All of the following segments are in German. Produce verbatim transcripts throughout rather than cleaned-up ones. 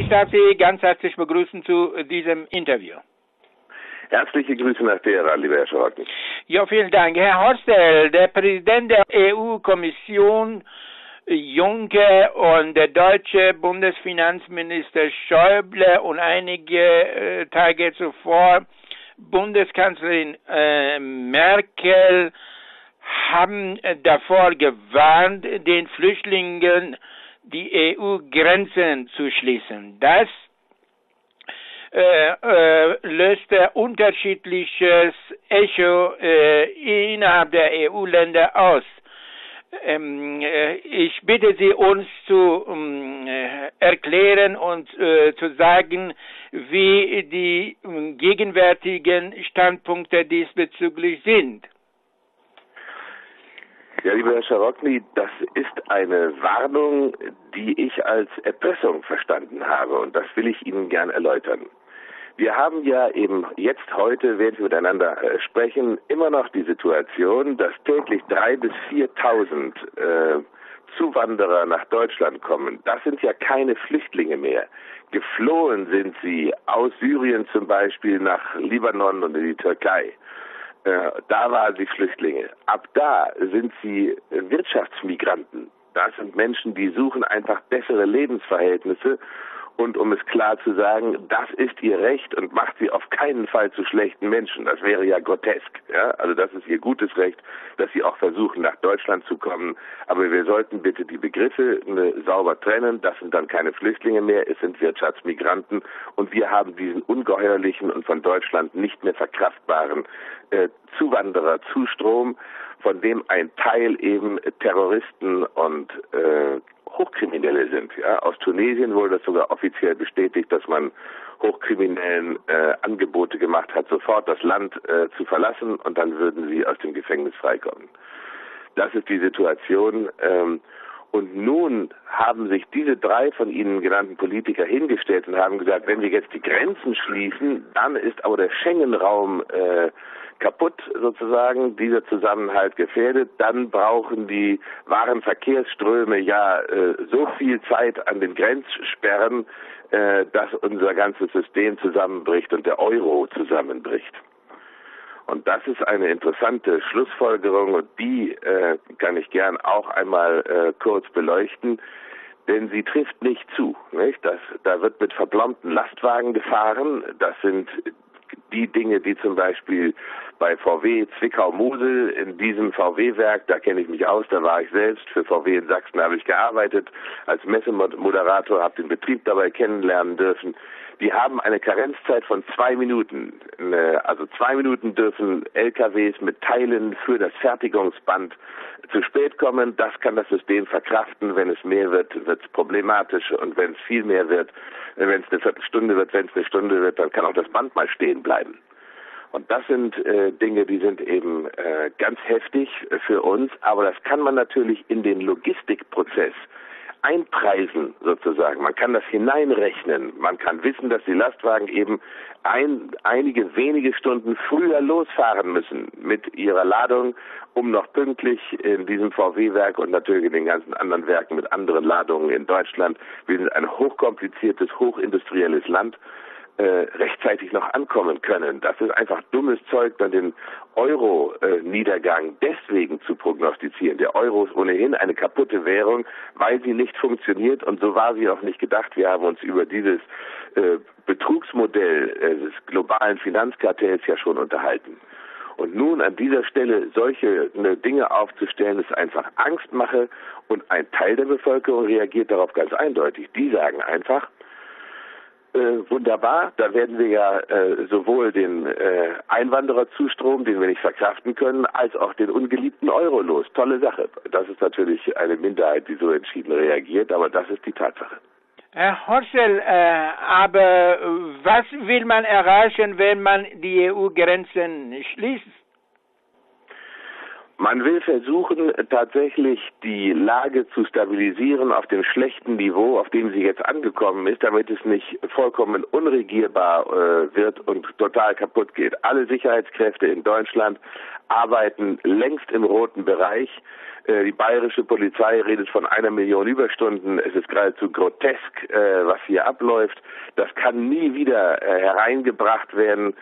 ich darf Sie ganz herzlich begrüßen zu diesem Interview. Herzliche Grüße nach Teheran, lieber Herr Scharocki. Ja, vielen Dank. Herr Horstl, der Präsident der E U-Kommission, Juncker, und der deutsche Bundesfinanzminister Schäuble und einige äh, Tage zuvor Bundeskanzlerin äh, Merkel haben äh, davor gewarnt, den Flüchtlingen die E U-Grenzen zu schließen. Das äh, äh, löste unterschiedliches Echo äh, innerhalb der E U-Länder aus. Ähm, äh, ich bitte Sie, uns zu ähm, äh, erklären und äh, zu sagen, wie die äh, gegenwärtigen Standpunkte diesbezüglich sind. Ja, lieber Herr Scharocki, das ist eine Warnung, die ich als Erpressung verstanden habe, und das will ich Ihnen gern erläutern. Wir haben ja eben jetzt heute, während wir miteinander äh, sprechen, immer noch die Situation, dass täglich dreitausend bis viertausend äh, Zuwanderer nach Deutschland kommen. Das sind ja keine Flüchtlinge mehr. Geflohen sind sie aus Syrien zum Beispiel nach Libanon und in die Türkei. Äh, da waren sie Flüchtlinge. Ab da sind sie äh, Wirtschaftsmigranten. Das sind Menschen, die suchen einfach bessere Lebensverhältnisse. Und um es klar zu sagen, das ist ihr Recht und macht sie auf keinen Fall zu schlechten Menschen. Das wäre ja grotesk. Ja? Also das ist ihr gutes Recht, dass sie auch versuchen, nach Deutschland zu kommen. Aber wir sollten bitte die Begriffe ne, sauber trennen. Das sind dann keine Flüchtlinge mehr, es sind Wirtschaftsmigranten. Und wir haben diesen ungeheuerlichen und von Deutschland nicht mehr verkraftbaren äh, Zuwandererzustrom, von dem ein Teil eben Terroristen und äh, Hochkriminelle sind. Ja. Aus Tunesien wurde das sogar offiziell bestätigt, dass man Hochkriminellen äh, Angebote gemacht hat, sofort das Land äh, zu verlassen, und dann würden sie aus dem Gefängnis freikommen. Das ist die Situation. Ähm, und nun haben sich diese drei von Ihnen genannten Politiker hingestellt und haben gesagt, wenn wir jetzt die Grenzen schließen, dann ist aber der Schengen-Raum äh, kaputt sozusagen, dieser Zusammenhalt gefährdet, dann brauchen die Warenverkehrsströme ja äh, so viel Zeit an den Grenzsperren, äh, dass unser ganzes System zusammenbricht und der Euro zusammenbricht. Und das ist eine interessante Schlussfolgerung, und die äh, kann ich gern auch einmal äh, kurz beleuchten, denn sie trifft nicht zu. Nicht? Das, da wird mit verblombten Lastwagen gefahren, das sind die Dinge, die zum Beispiel bei V W Zwickau-Mosel, in diesem V W-Werk, da kenne ich mich aus, da war ich selbst, für V W in Sachsen habe ich gearbeitet, als Messemoderator, habe den Betrieb dabei kennenlernen dürfen. Die haben eine Karenzzeit von zwei Minuten. Also zwei Minuten dürfen L K Ws mit Teilen für das Fertigungsband zu spät kommen. Das kann das System verkraften. Wenn es mehr wird, wird es problematisch. Und wenn es viel mehr wird, wenn es eine Viertelstunde wird, wenn es eine Stunde wird, dann kann auch das Band mal stehen bleiben. Und das sind äh, Dinge, die sind eben äh, ganz heftig für uns. Aber das kann man natürlich in den Logistikprozess einpreisen sozusagen. Man kann das hineinrechnen. Man kann wissen, dass die Lastwagen eben ein, einige wenige Stunden früher losfahren müssen mit ihrer Ladung, um noch pünktlich in diesem V W-Werk und natürlich in den ganzen anderen Werken mit anderen Ladungen in Deutschland, wir sind ein hochkompliziertes, hochindustrielles Land, Äh, rechtzeitig noch ankommen können. Das ist einfach dummes Zeug, dann den Euro-Niedergang äh, deswegen zu prognostizieren. Der Euro ist ohnehin eine kaputte Währung, weil sie nicht funktioniert, und so war sie auch nicht gedacht. Wir haben uns über dieses äh, Betrugsmodell äh, des globalen Finanzkartells ja schon unterhalten. Und nun an dieser Stelle solche ne, Dinge aufzustellen, ist einfach Angstmache, und ein Teil der Bevölkerung reagiert darauf ganz eindeutig. Die sagen einfach, Äh, wunderbar, da werden wir ja äh, sowohl den äh, Einwandererzustrom, den wir nicht verkraften können, als auch den ungeliebten Euro los. Tolle Sache. Das ist natürlich eine Minderheit, die so entschieden reagiert, aber das ist die Tatsache. Herr Horstl, äh, aber was will man erreichen, wenn man die E U-Grenzen schließt? Man will versuchen, tatsächlich die Lage zu stabilisieren auf dem schlechten Niveau, auf dem sie jetzt angekommen ist, damit es nicht vollkommen unregierbar äh, wird und total kaputt geht. Alle Sicherheitskräfte in Deutschland arbeiten längst im roten Bereich. Die bayerische Polizei redet von einer Million Überstunden. Es ist geradezu grotesk, was hier abläuft. Das kann nie wieder hereingebracht werden.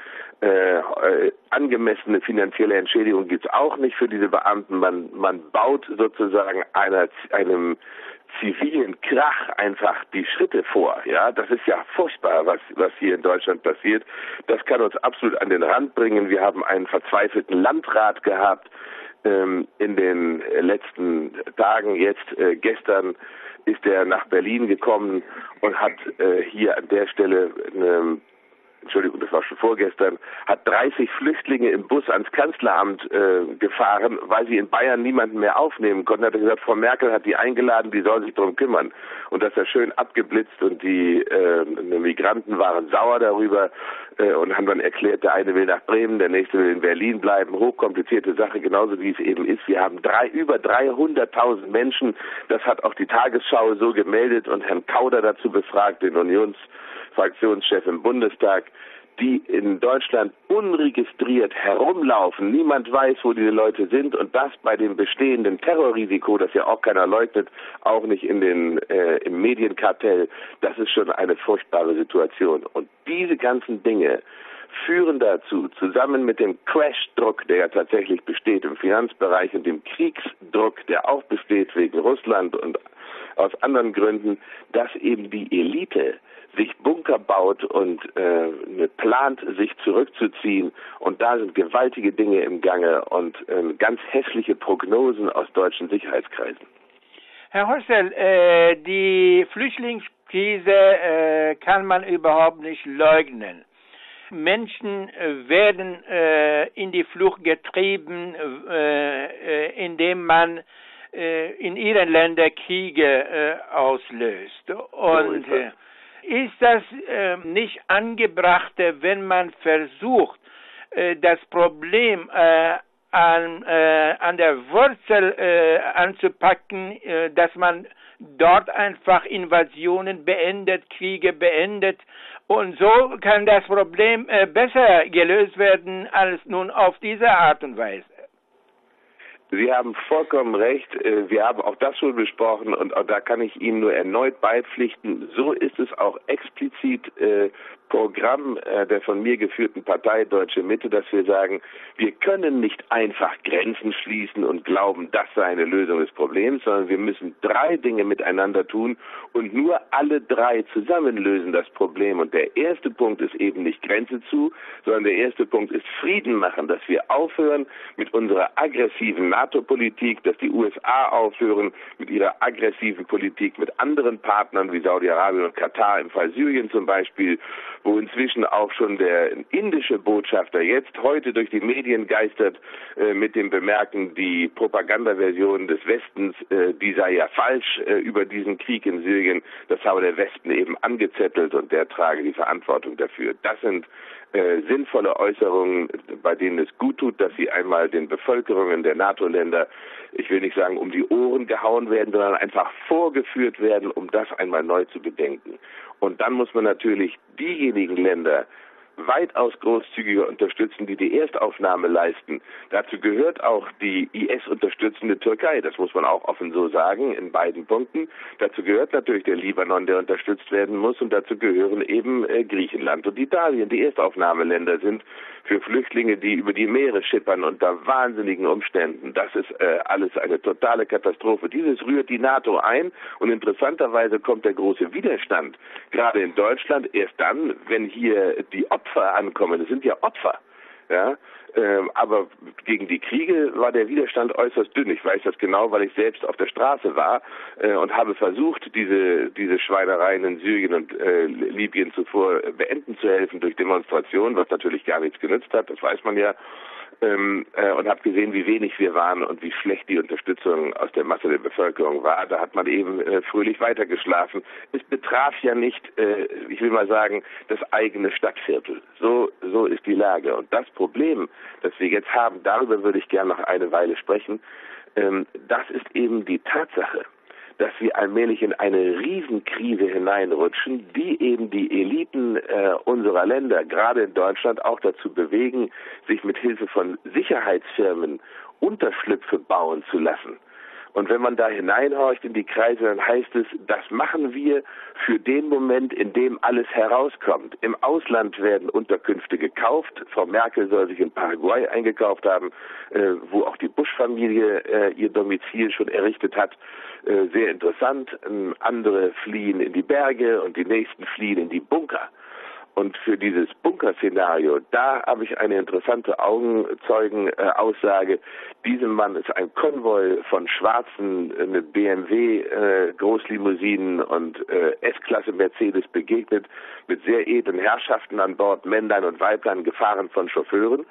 Äh, angemessene finanzielle Entschädigung gibt's auch nicht für diese Beamten. Man, man baut sozusagen einer, einem zivilen Krach einfach die Schritte vor. Ja, das ist ja furchtbar, was, was hier in Deutschland passiert. Das kann uns absolut an den Rand bringen. Wir haben einen verzweifelten Landrat gehabt ähm, in den letzten Tagen. Jetzt, äh, gestern ist er nach Berlin gekommen und hat äh, hier an der Stelle eine Entschuldigung, das war schon vorgestern, hat dreißig Flüchtlinge im Bus ans Kanzleramt äh, gefahren, weil sie in Bayern niemanden mehr aufnehmen konnten. Hat er gesagt, Frau Merkel hat die eingeladen, die soll sich darum kümmern. Und das ist schön abgeblitzt und die äh, Migranten waren sauer darüber äh, und haben dann erklärt, der eine will nach Bremen, der nächste will in Berlin bleiben. Hochkomplizierte Sache, genauso wie es eben ist. Wir haben drei, über dreihunderttausend Menschen, das hat auch die Tagesschau so gemeldet und Herrn Kauder dazu befragt, den Unions Fraktionschef im Bundestag, die in Deutschland unregistriert herumlaufen. Niemand weiß, wo diese Leute sind und das bei dem bestehenden Terrorrisiko, das ja auch keiner leugnet, auch nicht in den äh, im Medienkartell. Das ist schon eine furchtbare Situation. Und diese ganzen Dinge führen dazu, zusammen mit dem Crash-Druck, der ja tatsächlich besteht im Finanzbereich und dem Kriegsdruck, der auch besteht wegen Russland und aus anderen Gründen, dass eben die Elite sich Bunker baut und äh, plant, sich zurückzuziehen. Und da sind gewaltige Dinge im Gange und äh, ganz hässliche Prognosen aus deutschen Sicherheitskreisen. Herr Hossel, äh, die Flüchtlingskrise äh, kann man überhaupt nicht leugnen. Menschen äh, werden äh, in die Flucht getrieben, äh, äh, indem man äh, in ihren Ländern Kriege äh, auslöst. Und äh, ist das äh, nicht angebracht, wenn man versucht, äh, das Problem äh, an, äh, an der Wurzel äh, anzupacken, äh, dass man dort einfach Invasionen beendet, Kriege beendet und so kann das Problem äh, besser gelöst werden als nun auf diese Art und Weise? Sie haben vollkommen recht. Wir haben auch das schon besprochen und auch da kann ich Ihnen nur erneut beipflichten. So ist es auch explizit äh, Programm äh, der von mir geführten Partei Deutsche Mitte, dass wir sagen, wir können nicht einfach Grenzen schließen und glauben, das sei eine Lösung des Problems, sondern wir müssen drei Dinge miteinander tun und nur alle drei zusammen lösen das Problem. Und der erste Punkt ist eben nicht Grenze zu, sondern der erste Punkt ist Frieden machen, dass wir aufhören mit unserer aggressiven NATO-Politik, dass die U S A aufhören mit ihrer aggressiven Politik mit anderen Partnern wie Saudi-Arabien und Katar, im Fall Syrien zum Beispiel, wo inzwischen auch schon der indische Botschafter jetzt heute durch die Medien geistert äh, mit dem Bemerken, die Propagandaversion des Westens, äh, die sei ja falsch äh, über diesen Krieg in Syrien, das habe der Westen eben angezettelt und der trage die Verantwortung dafür. Das sind äh, sinnvolle Äußerungen, bei denen es gut tut, dass sie einmal den Bevölkerungen der NATO-Länder, ich will nicht sagen um die Ohren gehauen werden, sondern einfach vorgeführt werden, um das einmal neu zu bedenken. Und dann muss man natürlich diejenigen Länder weitaus großzügiger unterstützen, die die Erstaufnahme leisten. Dazu gehört auch die I S-unterstützende Türkei, das muss man auch offen so sagen, in beiden Punkten. Dazu gehört natürlich der Libanon, der unterstützt werden muss, und dazu gehören eben äh, Griechenland und Italien, die Erstaufnahmeländer sind für Flüchtlinge, die über die Meere schippern unter wahnsinnigen Umständen. Das ist äh, alles eine totale Katastrophe. Dieses rührt die NATO ein und interessanterweise kommt der große Widerstand, gerade in Deutschland, erst dann, wenn hier die Opfer ankommen. Das sind ja Opfer, ja. Ähm, aber gegen die Kriege war der Widerstand äußerst dünn. Ich weiß das genau, weil ich selbst auf der Straße war äh, und habe versucht, diese diese Schweinereien in Syrien und äh, Libyen zuvor beenden zu helfen durch Demonstrationen, was natürlich gar nichts genützt hat, das weiß man ja. Ähm, äh, und habe gesehen, wie wenig wir waren und wie schlecht die Unterstützung aus der Masse der Bevölkerung war. Da hat man eben äh, fröhlich weitergeschlafen. Es betraf ja nicht, äh, ich will mal sagen, das eigene Stadtviertel. So, so ist die Lage. Und das Problem, das wir jetzt haben, darüber würde ich gerne noch eine Weile sprechen, ähm, das ist eben die Tatsache, dass wir allmählich in eine Riesenkrise hineinrutschen, die eben die Eliten äh, unserer Länder, gerade in Deutschland, auch dazu bewegen, sich mit Hilfe von Sicherheitsfirmen Unterschlüpfe bauen zu lassen. Und wenn man da hineinhorcht in die Kreise, dann heißt es, das machen wir für den Moment, in dem alles herauskommt. Im Ausland werden Unterkünfte gekauft. Frau Merkel soll sich in Paraguay eingekauft haben, äh, wo auch die Bush-Familie äh, ihr Domizil schon errichtet hat. Äh, sehr interessant. Ähm, andere fliehen in die Berge und die nächsten fliehen in die Bunker. Und für dieses Bunker-Szenario, da habe ich eine interessante Augenzeugen-Aussage. Diesem Mann ist ein Konvoi von Schwarzen äh, mit B M W-Großlimousinen äh, und äh, S-Klasse Mercedes begegnet, mit sehr edlen Herrschaften an Bord, Männlein und Weiblein, gefahren von Chauffeuren.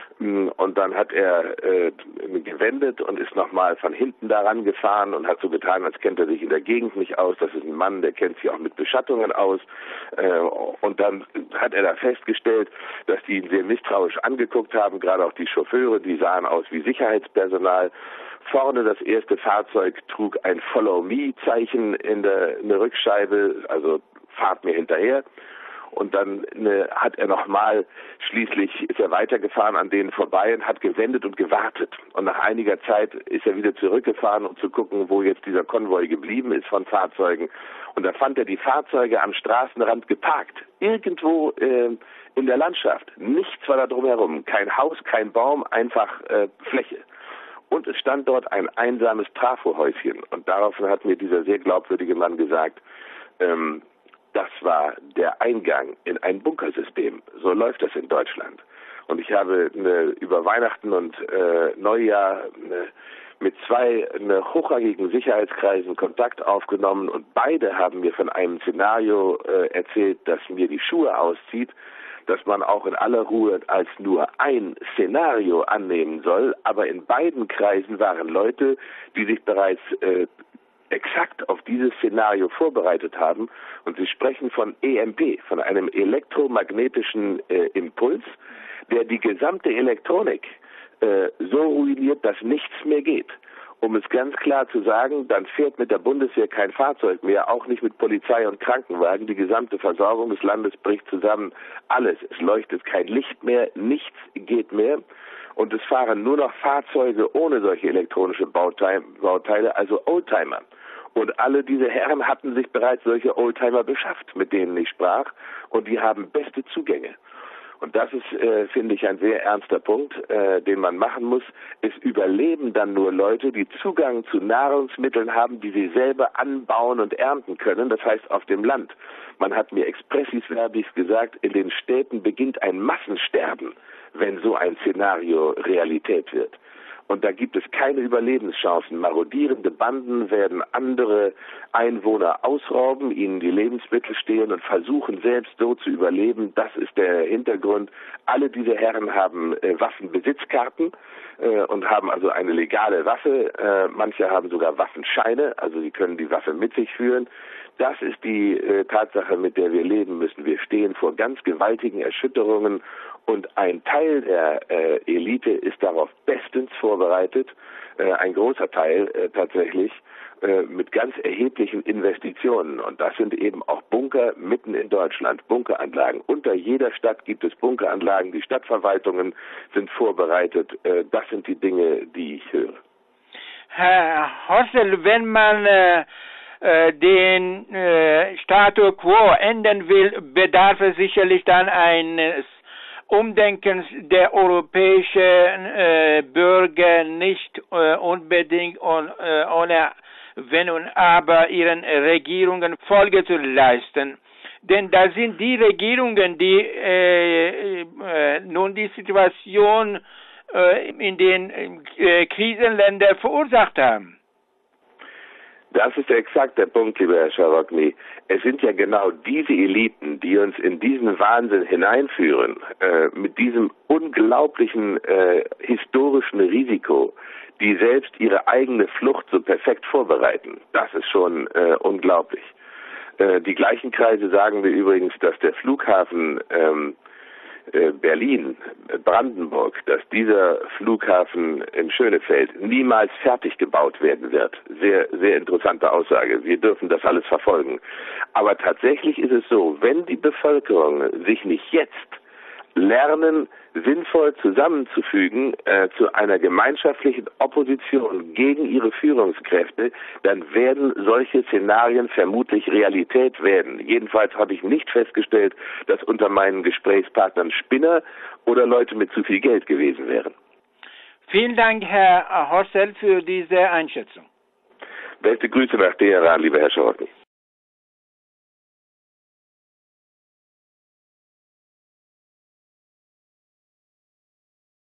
Und dann hat er äh, gewendet und ist nochmal von hinten daran gefahren und hat so getan, als kennt er sich in der Gegend nicht aus. Das ist ein Mann, der kennt sich auch mit Beschattungen aus. Äh, und dann hat er da festgestellt, dass die ihn sehr misstrauisch angeguckt haben, gerade auch die Chauffeure, die sahen aus wie Sicherheitspersonal. Vorne das erste Fahrzeug trug ein Follow-Me-Zeichen in der, in der Rückscheibe, also fahrt mir hinterher. Und dann ne, hat er nochmal, schließlich ist er weitergefahren an denen vorbei und hat gewendet und gewartet. Und nach einiger Zeit ist er wieder zurückgefahren, um zu gucken, wo jetzt dieser Konvoi geblieben ist von Fahrzeugen. Und da fand er die Fahrzeuge am Straßenrand geparkt, irgendwo äh, in der Landschaft. Nichts war da drumherum, kein Haus, kein Baum, einfach äh, Fläche. Und es stand dort ein einsames Trafohäuschen. Und daraufhin hat mir dieser sehr glaubwürdige Mann gesagt, ähm, das war der Eingang in ein Bunkersystem. So läuft das in Deutschland. Und ich habe eine, über Weihnachten und äh, Neujahr eine, mit zwei eine, hochrangigen Sicherheitskreisen Kontakt aufgenommen und beide haben mir von einem Szenario äh, erzählt, das mir die Schuhe auszieht, dass man auch in aller Ruhe als nur ein Szenario annehmen soll. Aber in beiden Kreisen waren Leute, die sich bereits äh, exakt auf dieses Szenario vorbereitet haben und sie sprechen von E M P, von einem elektromagnetischen äh, Impuls, der die gesamte Elektronik äh, so ruiniert, dass nichts mehr geht. Um es ganz klar zu sagen, dann fährt mit der Bundeswehr kein Fahrzeug mehr, auch nicht mit Polizei und Krankenwagen. Die gesamte Versorgung des Landes bricht zusammen. Alles, es leuchtet kein Licht mehr, nichts geht mehr. Und es fahren nur noch Fahrzeuge ohne solche elektronische Bauteile, also Oldtimer. Und alle diese Herren hatten sich bereits solche Oldtimer beschafft, mit denen ich sprach, und die haben beste Zugänge. Und das ist, äh, finde ich, ein sehr ernster Punkt, äh, den man machen muss. Es überleben dann nur Leute, die Zugang zu Nahrungsmitteln haben, die sie selber anbauen und ernten können, das heißt auf dem Land. Man hat mir expressis verbis gesagt, in den Städten beginnt ein Massensterben, wenn so ein Szenario Realität wird. Und da gibt es keine Überlebenschancen. Marodierende Banden werden andere Einwohner ausrauben, ihnen die Lebensmittel stehlen und versuchen selbst so zu überleben. Das ist der Hintergrund. Alle diese Herren haben äh, Waffenbesitzkarten äh, und haben also eine legale Waffe. Äh, manche haben sogar Waffenscheine, also sie können die Waffe mit sich führen. Das ist die äh, Tatsache, mit der wir leben müssen. Wir stehen vor ganz gewaltigen Erschütterungen und ein Teil der äh, Elite ist darauf bestens vorbereitet, äh, ein großer Teil äh, tatsächlich, äh, mit ganz erheblichen Investitionen. Und das sind eben auch Bunker mitten in Deutschland, Bunkeranlagen. Unter jeder Stadt gibt es Bunkeranlagen, die Stadtverwaltungen sind vorbereitet. Äh, das sind die Dinge, die ich höre. Herr Hossel, wenn man äh den äh, Status quo ändern will, bedarf es sicherlich dann eines Umdenkens der europäischen äh, Bürger, nicht äh, unbedingt und, äh, ohne Wenn und Aber ihren Regierungen Folge zu leisten. Denn da sind die Regierungen, die äh, äh, nun die Situation äh, in den äh, Krisenländern verursacht haben. Das ist exakt der Punkt, lieber Herr Scharokny. Es sind ja genau diese Eliten, die uns in diesen Wahnsinn hineinführen, äh, mit diesem unglaublichen äh, historischen Risiko, die selbst ihre eigene Flucht so perfekt vorbereiten. Das ist schon äh, unglaublich. Äh, die gleichen Kreise sagen mir übrigens, dass der Flughafen ähm, Berlin, Brandenburg, dass dieser Flughafen in Schönefeld niemals fertig gebaut werden wird. Sehr, sehr interessante Aussage. Wir dürfen das alles verfolgen. Aber tatsächlich ist es so, wenn die Bevölkerung sich nicht jetzt lernen, sinnvoll zusammenzufügen äh, zu einer gemeinschaftlichen Opposition gegen ihre Führungskräfte, dann werden solche Szenarien vermutlich Realität werden. Jedenfalls habe ich nicht festgestellt, dass unter meinen Gesprächspartnern Spinner oder Leute mit zu viel Geld gewesen wären. Vielen Dank, Herr Horstl, für diese Einschätzung. Beste Grüße nach Teheran, lieber Herr Schortny.